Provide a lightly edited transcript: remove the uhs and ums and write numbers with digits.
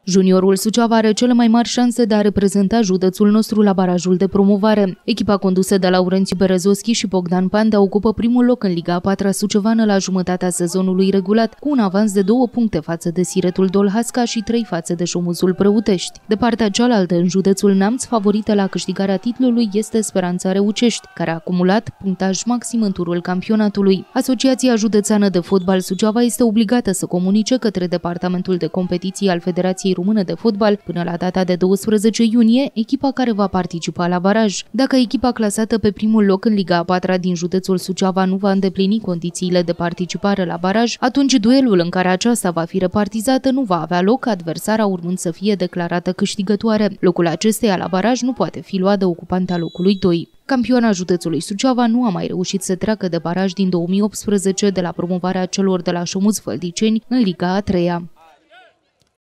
Juniorul Suceava are cele mai mari șanse de a reprezenta județul nostru la barajul de promovare. Echipa condusă de Laurențiu Berezovski și Bogdan Pandea ocupă primul loc în Liga a 4-a sucevană la jumătatea sezonului regulat, cu un avans de 2 puncte față de Siretul Dolhasca și 3 față de Șomuzul Prăutești. De partea cealaltă, în județul Neamț, favorită la câștigarea titlului este Speranța Reucești, care a acumulat punctaj maxim în turul campionatului. Asociația Județeană de Fotbal Suceava este obligată să comunice către Departamentul de Competiții al Federației Române de Fotbal până la data de 12 iunie echipa care va participa la baraj. Dacă echipa clasată pe primul loc în Liga a 4-a din județul Suceava nu va îndeplini condițiile de participare la baraj, atunci duelul în care aceasta va fi repartizată nu va avea loc, adversara urmând să fie declarată câștigătoare. Locul acesteia la baraj nu poate fi luat de ocupanta locului 2. Campioana județului Suceava nu a mai reușit să treacă de baraj din 2018 de la promovarea celor de la Șomuz Fălticeni în Liga a 3-a.